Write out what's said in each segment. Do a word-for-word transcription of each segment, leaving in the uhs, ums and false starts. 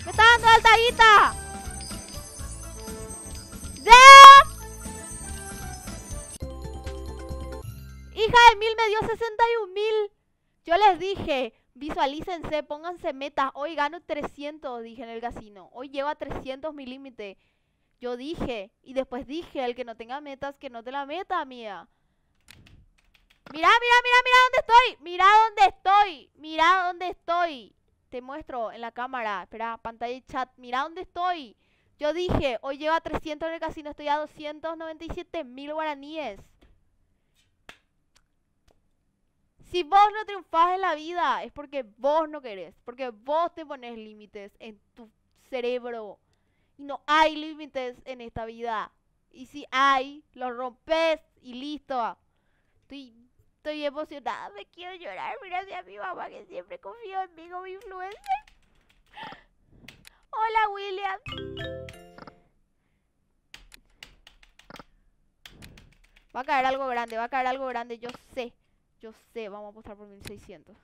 Me está dando alta guita. ¡De! Hija de mil me dio sesenta y un mil. Yo les dije, visualícense, pónganse metas. Hoy gano trescientos, dije en el casino. Hoy llevo a trescientos mi límite. Yo dije, y después dije, el que no tenga metas, que no te la meta, mía. Mira, mira, mira, mira dónde estoy. Mira dónde estoy. Mira dónde estoy. Te muestro en la cámara. Espera, pantalla y chat. Mira dónde estoy. Yo dije, hoy llevo a trescientos en el casino. Estoy a doscientos noventa y siete mil guaraníes. Si vos no triunfás en la vida, es porque vos no querés. Porque vos te pones límites en tu cerebro. Y no hay límites en esta vida. Y si hay, los rompes y listo. Estoy, estoy emocionada, me quiero llorar. Gracias a mi mamá que siempre confío en mí como influencer. Hola, William. Va a caer algo grande, va a caer algo grande, yo sé. Yo sé, vamos a apostar por mil seiscientos.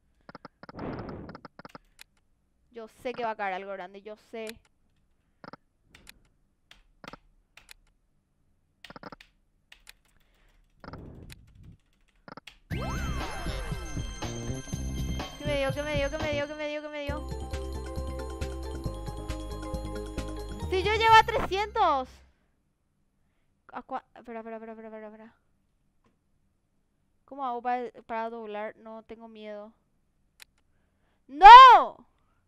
Yo sé que va a caer algo grande, yo sé. ¿Qué me dio? ¿Qué me dio? ¿Qué me dio? ¿Qué me dio? ¿Qué me dio? Si yo llevo a trescientos. ¿A cua... Espera, espera, espera, espera, espera, espera. ¿Cómo hago para, para doblar? No, tengo miedo. ¡No!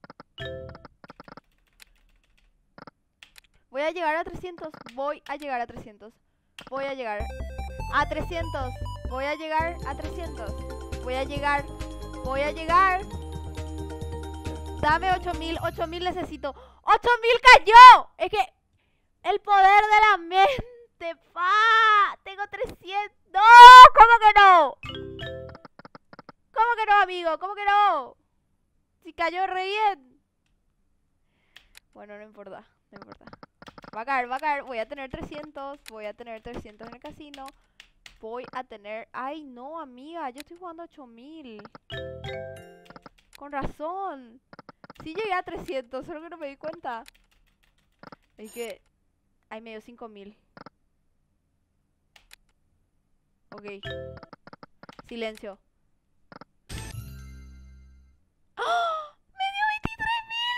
Voy a llegar a trescientos. Voy a llegar a trescientos. Voy a llegar a trescientos. Voy a llegar a trescientos. Voy a llegar. Voy a llegar. Dame ocho mil. ocho mil necesito. ¡ocho mil cayó! Es que el poder de la mente. ¡Pa! Tengo trescientos. ¡No! ¿Cómo que no? ¿Cómo que no, amigo? ¿Cómo que no? Si cayó re bien. Bueno, no importa. No importa. Va a caer, va a caer. Voy a tener trescientos. Voy a tener trescientos en el casino. Voy a tener... Ay, no, amiga. Yo estoy jugando ocho mil. Con razón. Sí llegué a trescientos, solo que no me di cuenta. Es que... Ahí me dio cinco mil. Ok. Silencio. ¡Oh! ¡Me dio veintitrés mil!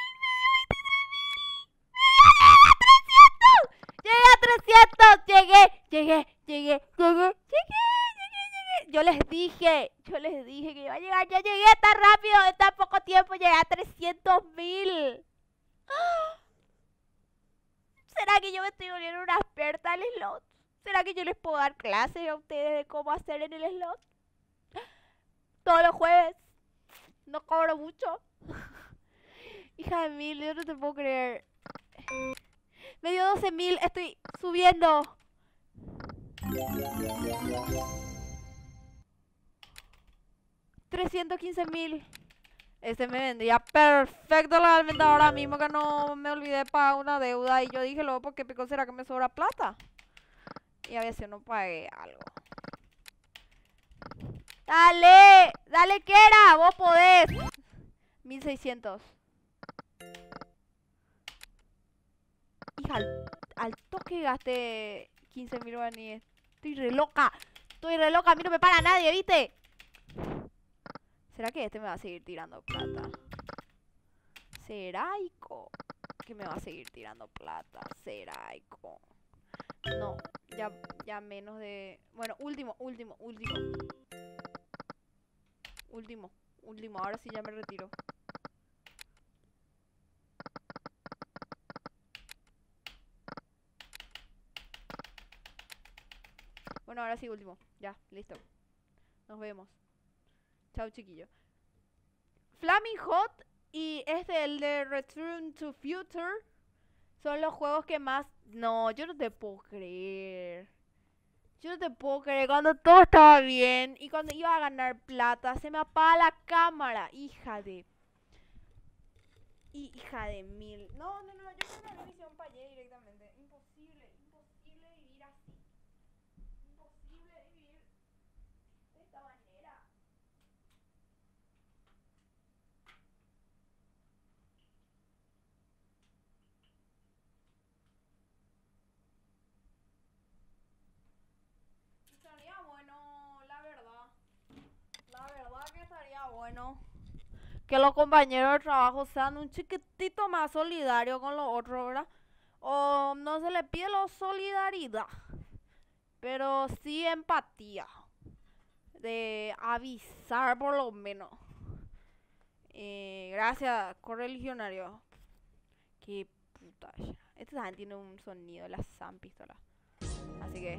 ¡Me dio veintitrés mil! ¡Llegué a trescientos! ¡Llegué! ¡Llegué! ¡Llegué! ¡Llegué! ¡Llegué! ¡Llegué! Yo les dije, yo les dije que iba a llegar. Ya llegué tan rápido, en tan poco tiempo. Llegué a trescientos mil. ¿Será que yo me estoy volviendo una experta en slot? ¿Será que yo les puedo dar clases a ustedes de cómo hacer en el slot? Todos los jueves. No cobro mucho. Hija de mil, yo no te puedo creer. Me dio doce mil, estoy subiendo. trescientos quince mil. Ese me vendría perfecto realmente ahora mismo que no me olvidé de pagar una deuda. Y yo dije, luego, ¿por qué pico será que me sobra plata? Y a veces no pagué algo. Dale, dale, que era, vos podés. mil seiscientos. Hija, al, al toque gasté quince mil guaraníes. Estoy re loca. Estoy re loca, a mí no me para nadie, ¿viste? ¿Será que este me va a seguir tirando plata? ¿Será, Ico? Que me va a seguir tirando plata. ¿Será, Ico? No, ya, ya menos de... Bueno, último, último, último. Último, último. Ahora sí ya me retiro. Bueno, ahora sí, último. Ya, listo. Nos vemos. Chao, chiquillo. Flaming Hot y este, el de Return to Future, son los juegos que más... No, yo no te puedo creer. Yo no te puedo creer. Cuando todo estaba bien y cuando iba a ganar plata, se me apaga la cámara. Hija de... Hija de mil. No, no, no. Yo creo que la misión fallé directamente. Imposible, imposible vivir así. Imposible vivir de esta manera. bueno que los compañeros de trabajo sean un chiquitito más solidarios con los otros, ¿verdad? O no se les pide la solidaridad, pero sí empatía. De avisar por lo menos. Eh, gracias, correligionario. Qué puta. Este también tiene un sonido, la Sam pistola. Así que...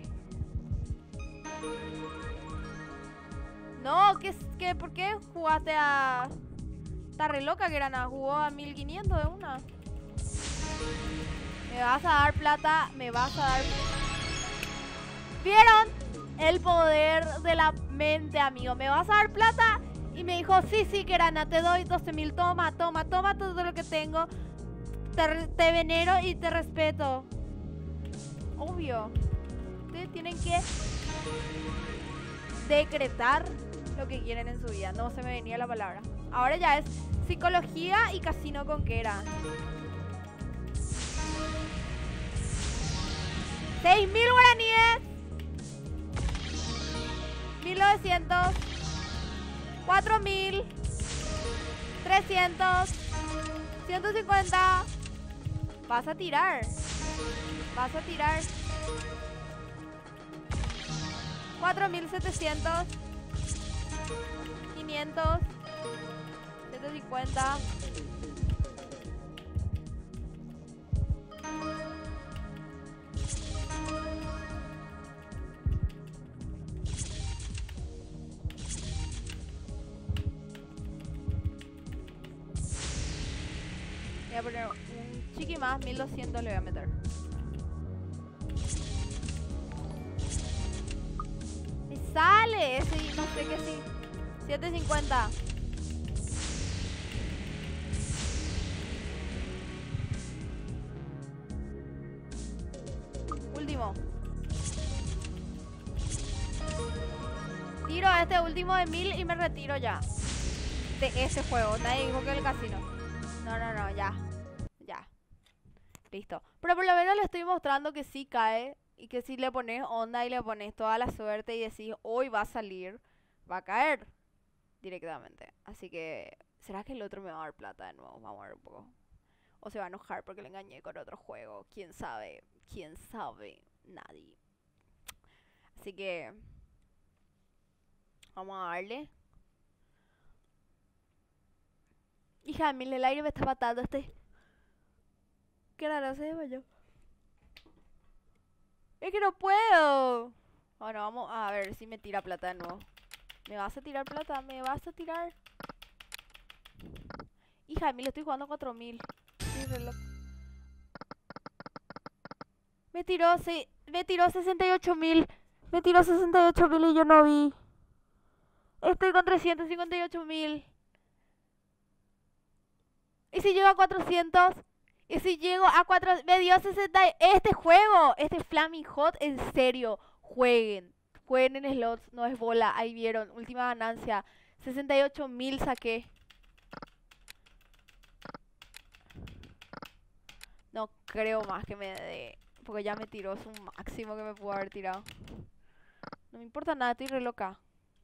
No, que, que ¿por qué jugaste a... Está re loca que era nada, jugó a mil quinientos de una. Me vas a dar plata, me vas a dar... ¿Vieron? El poder de la mente, amigo. ¿Me vas a dar plata? Y me dijo, sí, sí, Kerana, te doy doce mil. Toma, toma, toma todo lo que tengo. Te, te venero y te respeto. Obvio. Ustedes tienen que decretar lo que quieren en su vida. No se me venía la palabra. Ahora ya es psicología y casino con Kera. seis mil guaraníes. mil novecientos. cuatro mil. trescientos. ciento cincuenta. Vas a tirar. Vas a tirar. cuatro mil setecientos. quinientos. ciento cincuenta. Voy a poner un chiqui más, mil doscientos le voy a meter. Me sale ese, no sé qué sí. setecientos cincuenta. Último. Tiro a este último de mil y me retiro ya. De ese juego. Nadie dijo que el casino. No, no, no, ya. Ya. Listo. Pero por lo menos le estoy mostrando que sí cae. Y que si le pones onda y le pones toda la suerte y decís hoy va a salir, va a caer directamente. Así que, ¿será que el otro me va a dar plata de nuevo? Vamos a ver un poco. O se va a enojar porque le engañé con otro juego. ¿Quién sabe? ¿Quién sabe? Nadie. Así que... vamos a darle. Hija, mira, el aire me está matando este. ¿Qué raro se desmayó? Es que no puedo. Bueno, vamos a ver si me tira plata de nuevo. ¿Me vas a tirar plata? ¿Me vas a tirar? Hija, mira, estoy jugando cuatro mil. Sí, reloj. Me tiró, sí, me tiró sesenta y ocho mil. Me tiró sesenta y ocho mil y yo no vi. Estoy con trescientos cincuenta y ocho mil. ¿Y si llego a cuatrocientos? ¿Y si llego a cuatrocientos? Me dio sesenta. Este juego, este Flaming Hot, en serio, jueguen. Jueguen en slots, no es bola. Ahí vieron, última ganancia. sesenta y ocho mil saqué. No creo más que me dé. Porque ya me tiró su máximo que me pudo haber tirado. No me importa nada, estoy re loca.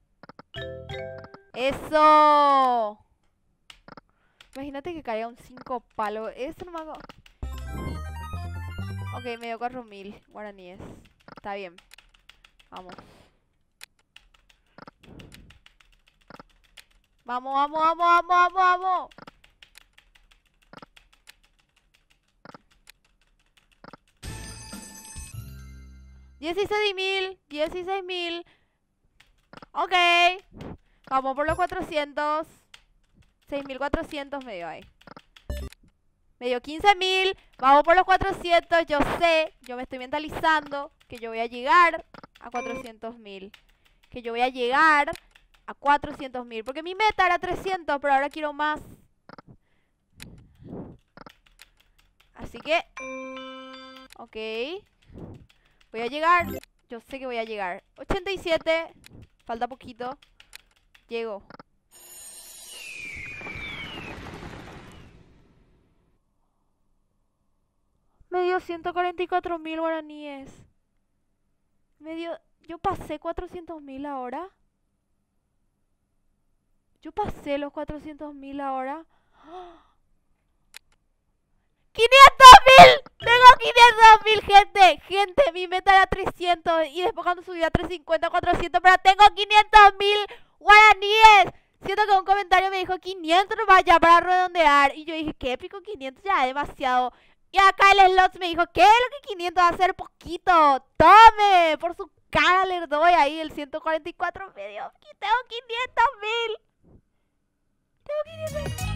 ¡Eso! Imagínate que caiga un cinco palos. Eso no me hago. Ok, me dio cuatro mil guaraníes. Está bien. Vamos. Vamos, vamos, vamos, vamos, vamos, vamos. dieciséis mil. dieciséis mil. Ok. Vamos por los cuatrocientos. seis mil cuatrocientos me dio ahí. Me dio quince mil. Vamos por los cuatrocientos. Yo sé, yo me estoy mentalizando que yo voy a llegar a cuatrocientos mil. Que yo voy a llegar a cuatrocientos mil. Porque mi meta era trescientos, pero ahora quiero más. Así que... ok. Voy a llegar. Yo sé que voy a llegar. ochenta y siete. Falta poquito. Llego. Me dio ciento cuarenta y cuatro mil guaraníes. Me dio... Yo pasé cuatrocientos mil ahora. Yo pasé los cuatrocientos mil ahora. ¡quinientos mil! Tengo quinientos mil, gente. Gente, mi meta era trescientos. Y después cuando subí a trescientos cincuenta, cuatrocientos. Pero tengo quinientos mil guaraníes. Siento que un comentario me dijo quinientos nomás ya para redondear. Y yo dije, qué épico, quinientos ya es demasiado. Y acá el Slots me dijo, ¿qué? Lo que quinientos va a ser poquito. Tome, por su cara le doy ahí el ciento cuarenta y cuatro medio. Y tengo quinientos mil. Tengo quinientos mil.